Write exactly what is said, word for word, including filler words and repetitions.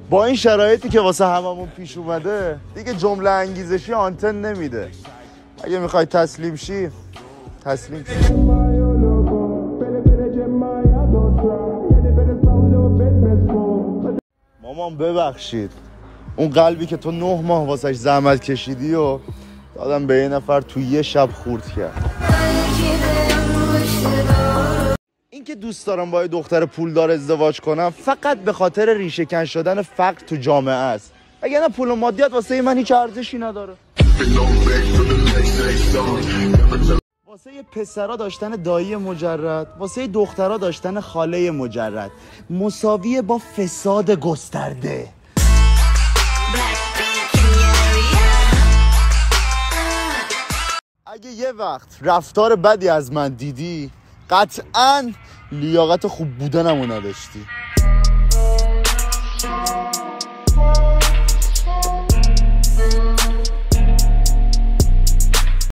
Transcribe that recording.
با این شرایطی که واسه هممون پیش اومده دیگه جمله انگیزشی آنتن نمیده. اگه میخوای تسلیم شی تسلیم شی. مامان ببخشید، اون قلبی که تو نه ماه واسش زحمت کشیدی و دادم به یه نفر تو یه شب خورد کرد. این که دوست دارم با یه دختر پولدار ازدواج کنم فقط به خاطر ریشه کن شدن فقر تو جامعه است. اگه نه پول و مادیات واسه من هیچ ارزشی نداره. واسه یه پسرا داشتن دایی مجرد، واسه یه دخترا داشتن خاله مجرد مساویه با فساد گسترده. اگه یه وقت رفتار بدی از من دیدی قطعاً لیاقت خوب بودنمو نداشتی.